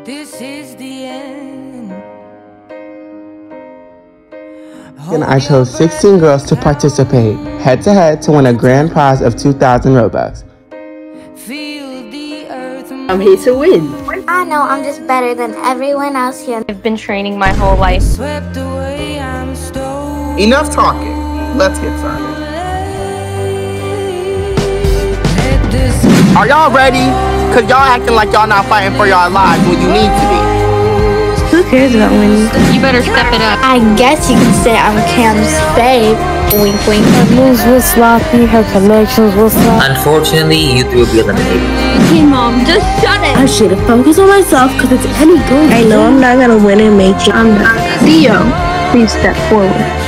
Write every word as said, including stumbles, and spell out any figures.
This is the end. And I chose sixteen girls to participate head to head to win a grand prize of two thousand Robux. I'm here to win. I know I'm just better than everyone else here. I've been training my whole life. Enough talking. Let's get started. Are y'all ready? Cause y'all acting like y'all not fighting for y'all lives when you need to be. Who cares about winning? You better step it up. I guess you can say I'm Cam's babe. Wink wink. Her moves were sloppy, her connections were sloppy. Unfortunately, you three will be eliminated. Hey mom, just shut it! I should have focused on myself because it's any good. I know I'm not gonna win and make it. I'm not. Theo, please step forward.